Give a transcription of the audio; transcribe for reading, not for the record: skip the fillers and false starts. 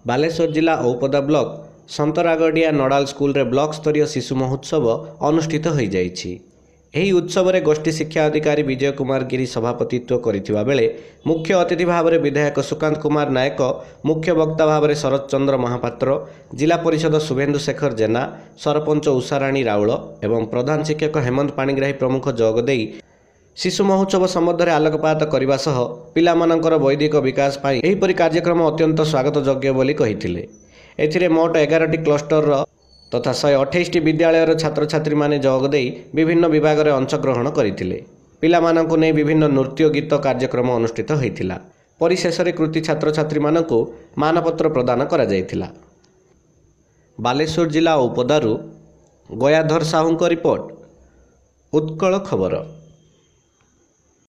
ବାଲେଶ୍ୱର ଜିଲ୍ଲା ଔପଦା ବ୍ଲକ ସନ୍ତରାଗଡ଼ିଆ ନଡ଼ାଲ ସ୍କୁଲରେ ବ୍ଲକ ସ୍ତରୀୟ ଶିଶୁ ମହୋତ୍ସବ ଅନୁଷ୍ଠିତ ହୋଇଯାଇଛି। ଏହି ଉତ୍ସବରେ ଗୋଷ୍ଠୀ ଶିକ୍ଷା ଅଧିକାରୀ ବିଜୟ କୁମାର ଗିରି ସଭାପତିତ୍ୱ କରିଥିବା ବେଳେ ମୁଖ୍ୟ ଅତିଥି ଭାବରେ ବିଧାୟକ ସୁକାନ୍ତ କୁମାର ନାୟକ, ମୁଖ୍ୟ ବକ୍ତା ଭାବରେ ଶରତ ଚନ୍ଦ୍ର ମହାପାତ୍ର, ଜିଲ୍ଲା ପରିଷଦ ଶୁଭେନ୍ଦୁ ଶେଖର ଜେନା, ସରପଞ୍ଚ ଉଷାରାଣୀ ରାଉଳ ଏବଂ ପ୍ରଧାନ ଶିକ୍ଷକ ହେମନ୍ତ ପାଣିଗ୍ରାହୀ ପ୍ରମୁଖ ଯୋଗଦେଇ ଶିଶୁ ମହୋତ୍ସବ ସମ୍ବନ୍ଧରେ ଆଲୋକପାତ କରିବା ସହ ପିଲାମାନଙ୍କର ବୌଦ୍ଧିକ ବିକାଶ ପାଇଁ ଏହିପରି କାର୍ଯ୍ୟକ୍ରମ ଅତ୍ୟନ୍ତ ସ୍ୱାଗତଯୋଗ୍ୟ ବୋଲି କହିଥିଲେ। ଏଥିରେ ମୋଟ 11ଟି କ୍ଲଷ୍ଟରର ତଥା 128ଟି ବିଦ୍ୟାଳୟର ଛାତ୍ରଛାତ୍ରୀମାନେ ଯୋଗଦେଇ ବିଭିନ୍ନ ବିଭାଗରେ ଅଂଶଗ୍ରହଣ କରିଥିଲେ। ପିଲାମାନଙ୍କୁ ନେଇ ବିଭିନ୍ନ ନୃତ୍ୟ ଗୀତ କାର୍ଯ୍ୟକ୍ରମ ଅନୁଷ୍ଠିତ ହୋଇଥିଲା। ପରିଶେଷରେ କୃତି ଛାତ୍ରଛାତ୍ରୀମାନଙ୍କୁ ମାନପତ୍ର ପ୍ରଦାନ କରାଯାଇଥିଲା। ବାଲେଶ୍ୱର ଜିଲ୍ଲା ଔପଦାରୁ ଗୟାଧର ସାହୁଙ୍କ ରିପୋର୍ଟ, ଉତ୍କଳ ଖବର।